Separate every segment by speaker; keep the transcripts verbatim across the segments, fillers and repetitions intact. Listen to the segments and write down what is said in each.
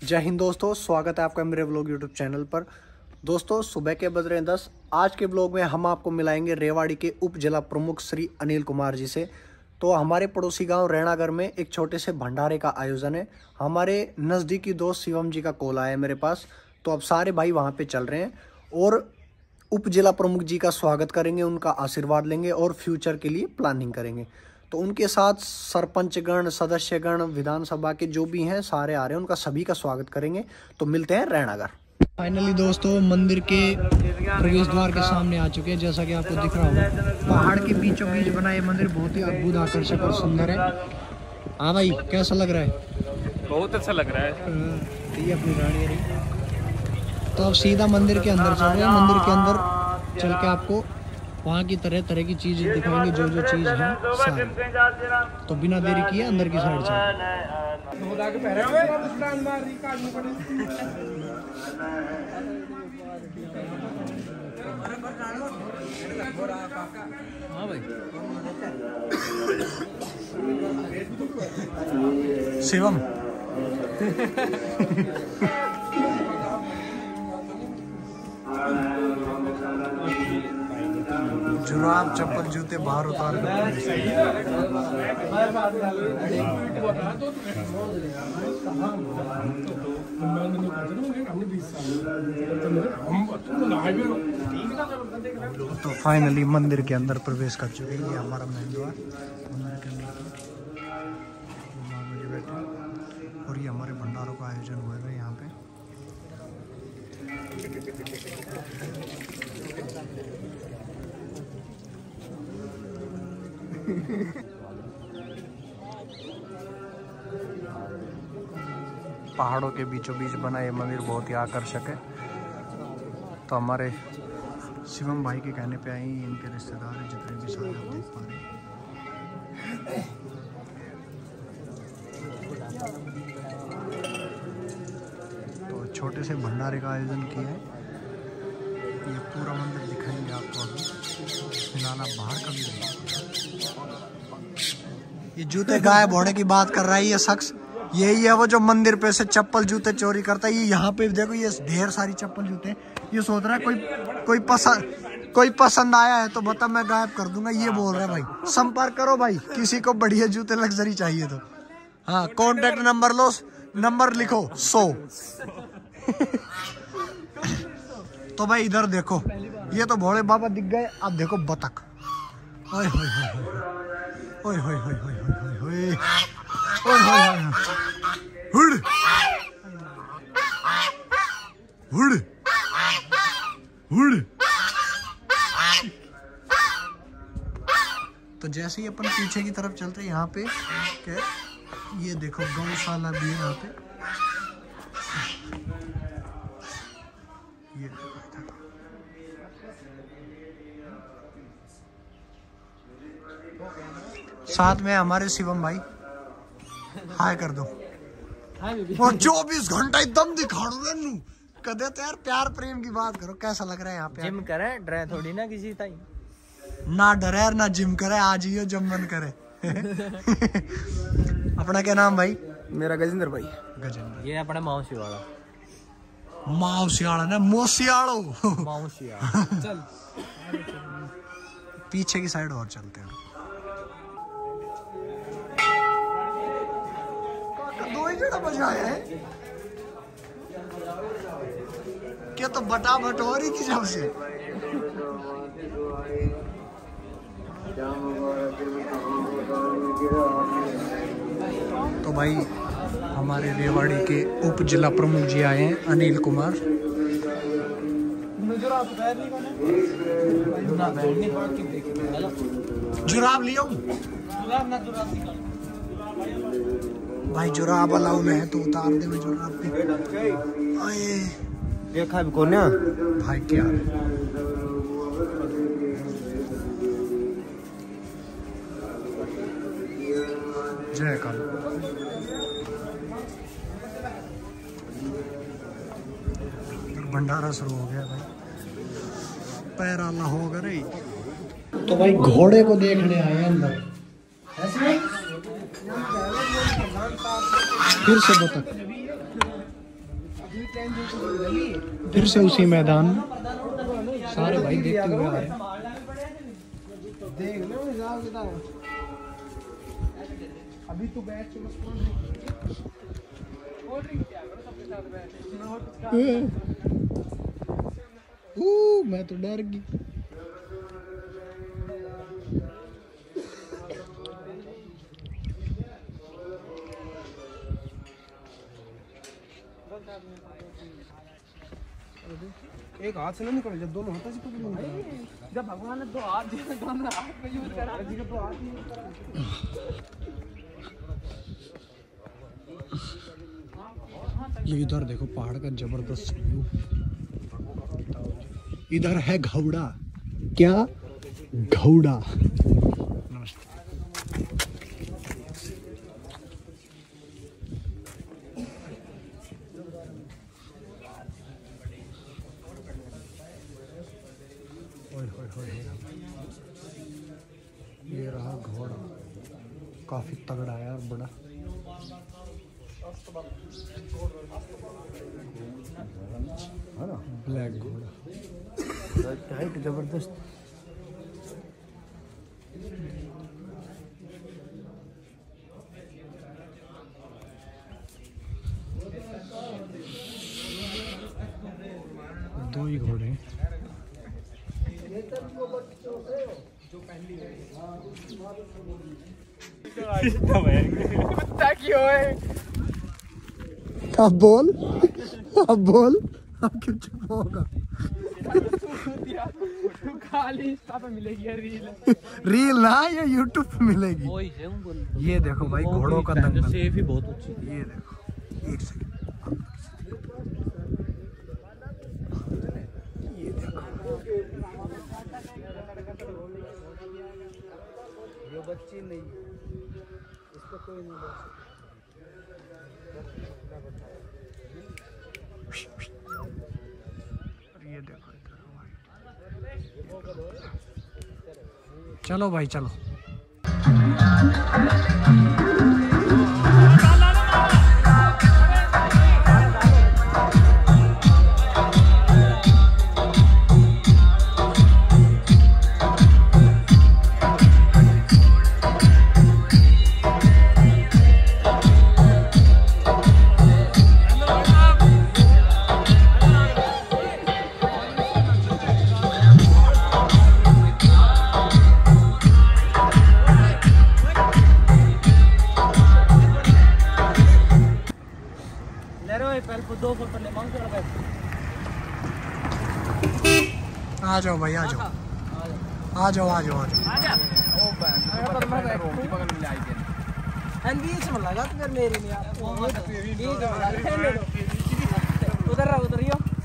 Speaker 1: जय हिंद दोस्तों, स्वागत है आपका मेरे व्लॉग यूट्यूब चैनल पर। दोस्तों सुबह के बज रहे हैं दस। आज के ब्लॉग में हम आपको मिलाएंगे रेवाड़ी के उप जिला प्रमुख श्री अनिल कुमार जी से। तो हमारे पड़ोसी गांव रैणागर में एक छोटे से भंडारे का आयोजन है। हमारे नज़दीकी दोस्त शिवम जी का कॉल आया है मेरे पास, तो अब सारे भाई वहाँ पे चल रहे हैं और उप जिला प्रमुख जी का स्वागत करेंगे, उनका आशीर्वाद लेंगे और फ्यूचर के लिए प्लानिंग करेंगे। तो उनके साथ सरपंचगण, सदस्यगण, विधानसभा के जो भी हैं सारे आ रहे हैं, उनका सभी का स्वागत करेंगे। तो मिलते हैं रैणागर। फाइनली दोस्तों मंदिर के प्रवेश द्वार के सामने आ चुके हैं। जैसा कि आपको दिख रहा होगा, पहाड़ के बीचों बीच बना ये मंदिर बहुत ही अद्भुत, आकर्षक और सुंदर है। हाँ भाई, कैसा लग रहा है?
Speaker 2: बहुत अच्छा लग रहा है।
Speaker 1: ये अपनी रानी है। तो अब सीधा मंदिर के अंदर चल रहे हैं। मंदिर के अंदर चल के आपको वहाँ की तरह तरह की चीज़ें दिखाएंगे, जो जो चीज़ है सारी। तो बिना देरी किए अंदर की साइड चलते। हाँ भाई, शिवम जुराब, चप्पल, जूते बाहर उतार कर। तो फाइनली मंदिर के अंदर प्रवेश कर चुके हैं। ये हमारा मेन द्वार मंदिर के अंदर बैठे, और ये हमारे भंडारों का आयोजन हुआ है यहाँ पे। पहाड़ों के बीचों बीच बना ये मंदिर बहुत ही आकर्षक है। तो हमारे शिवम भाई के कहने पे आए, इनके रिश्तेदार हैं जितने भी सारे आप देख पा रहे हैं। तो छोटे से भंडारे का आयोजन किया है। ये पूरा मंदिर दिखाएंगे आपको अभी। फिलहाल आप बाहर का भी देखिए। ये जूते गायब होने की बात कर रहा है ये शख्स। यही है वो जो मंदिर पे से चप्पल जूते चोरी करता है। ये यहाँ पे देखो, ये ढेर सारी चप्पल जूते। ये सोच रहा है कोई कोई पसंद कोई पसंद आया है तो बता, मैं गायब कर दूंगा। ये बोल रहा है भाई, संपर्क करो भाई, किसी को बढ़िया जूते लग्जरी चाहिए तो। हाँ, कॉन्टेक्ट नंबर लो, नंबर लिखो सौ। तो भाई इधर देखो, ये तो भोले बाबा दिख गए। अब देखो बतख। ओए होए होए होए होए होए होए होए होए हुड़ हुड़ हुड़। तो जैसे ही अपन पीछे की तरफ चलते हैं, यहाँ पे क्या ये देखो गौशाला भी है यहाँ पे। ये साथ में हमारे शिवम भाई, हाय कर दो। और चौबीस घंटा एकदम दिखाड़ूंगा नू कदे। तो यार प्यार प्रेम की बात करो, कैसा लग रहा है यहाँ पे?
Speaker 2: जिम करे, डरे थोड़ी ना किसी ताई।
Speaker 1: ना डरे ना जिम करे, आज ही जब मन करे। अपना क्या नाम भाई?
Speaker 2: मेरा गजेंद्र भाई।
Speaker 1: गजेंद्र।
Speaker 2: ये अपना मौसी वाला।
Speaker 1: मौसियाड़ा ना, मोसियाड़ो।
Speaker 2: मौसिया। चल
Speaker 1: पीछे की साइड और चलते हैं। दो ही जगह बजाया है क्या? तो बटा बटोरी की जब से। तो भाई हमारे रेवाड़ी के उप जिला प्रमुख जी आए हैं, अनिल कुमार। जुराब लियो भाई, जुराब अलाउ में है तो उतार दे मैं जुराब पे। आए
Speaker 2: देखा भी कौन है
Speaker 1: भाई? क्या जय काल। भंडारा शुरू हो गया भाई, पैर आला होगा रे। तो भाई घोड़े को देखने आए अंदर, फिर से बतख। फिर से उसी मैदान में सारे भाई देखते हुए आ रहे हैं। अभी तो बैठ के बस मैं तो डर गई।
Speaker 2: एक हाथ से नहीं निकल, जब दोनों हाथों से पकड़ो, जब भगवान ने दो हाथ दिए, दोनों हाथ में यूज करा, जी का दो हाथ ही यूज करा।
Speaker 1: ये इधर देखो पहाड़ का जबरदस्त व्यू। इधर है घोड़ा। क्या घोड़ा? नमस्ते। ये रहा घोड़ा, काफी तगड़ा है यार, बड़ा। ब्लैक घोड़ा, हाइट जबरदस्त। दो ही घोड़े हैं। अब बोल, अब बोल, अब क्यों चुप होगा?
Speaker 2: खाली इंस्टा पे मिलेगी रील,
Speaker 1: रील ना, ये यूट्यूब पे मिलेगी। ये देखो भाई घोड़ों का दंगल,
Speaker 2: सेफ ही बहुत अच्छी।
Speaker 1: ये देखो, एक सेकंड, ये देखो,
Speaker 2: ये बच्ची नहीं, इसको कोई नहीं बोल सकता।
Speaker 1: ये देखो, चलो भाई चलो। आ जाओ भाई, आ जाओ, आ जाओ, आ जाओ, आ जाओ।
Speaker 2: उधर उधर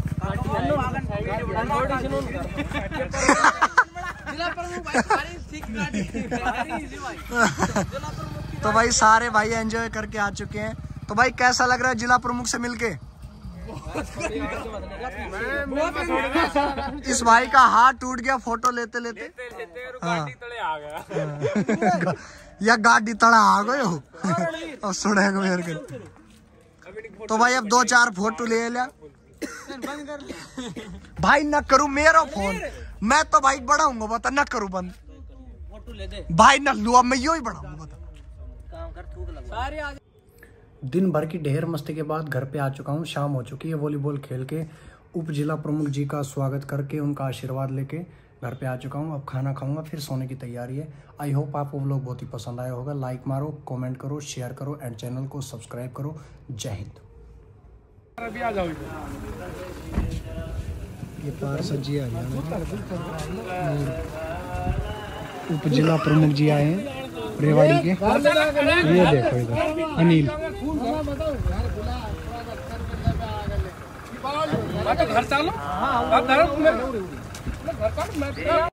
Speaker 1: तो भाई सारे भाई एंजॉय करके आ चुके हैं। तो भाई कैसा लग रहा है जिला प्रमुख से मिलके? इस भाई का हाथ टूट गया फोटो लेते लेते, हाँ। या गाड़ी तड़ा आ गए हो और सुने को मेरे को। तो भाई अब दो चार फोटो ले लिया भाई। न करूँ मेरा फोन, मैं तो भाई बढ़ाऊंगा, बता न करूँ बंद भाई, न लू अब मैं यू ही बढ़ाऊंगा, बता। दिन भर की ढेर मस्ती के बाद घर पे आ चुका हूँ। शाम हो चुकी है। वॉलीबॉल खेल के उप जिला प्रमुख जी का स्वागत करके उनका आशीर्वाद लेके घर पे आ चुका हूँ। अब खाना खाऊंगा, फिर सोने की तैयारी है। आई होप आपको वो लोग बहुत ही पसंद आया होगा। लाइक मारो, कमेंट करो, शेयर करो एंड चैनल को सब्सक्राइब करो। जय हिंद।
Speaker 2: अभी आ जाओ।
Speaker 1: ये पार्षद जी हरियाणा, उप जिला प्रमुख जी आए हैं रेवाड़ी के। ये देखो इधर अनिल।
Speaker 2: घर चलो,